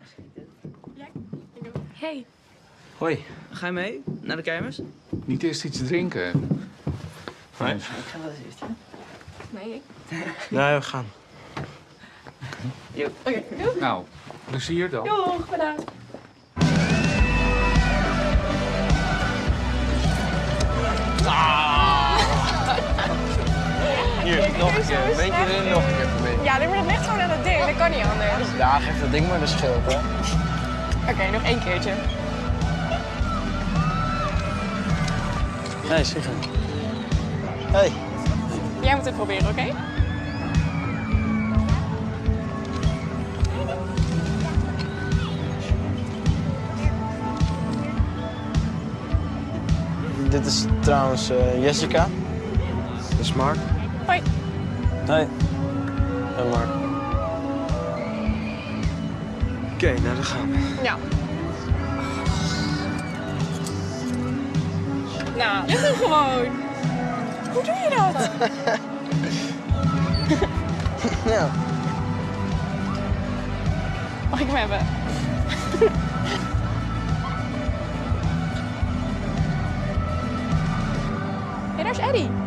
Hey. Hoi, ga je mee naar de kermis? Niet eerst iets drinken. Nee. Ik ga wel eens eerst, ja. Nee, ik. Nee, we gaan. Oké, doei. Nou, plezier dan. Doeg, bedankt. Hier, nog een keer. Weet je er nog een keer proberen? Ja, maar dat ligt gewoon aan het ding. Dat kan niet anders. Ja, geef dat ding maar de schuld, hè. Oké, nog 1 keertje. Nee, zeg het. Hey. Jij moet het proberen, oké? Dit is trouwens Jessica. Dit is Mark. Hoi. Hey. En Mark. Oké, nou dan gaan we. Ja. Nou, dit is gewoon. Hoe doe je dat? Ja. Mag ik hem hebben? Hé, daar is Eddie.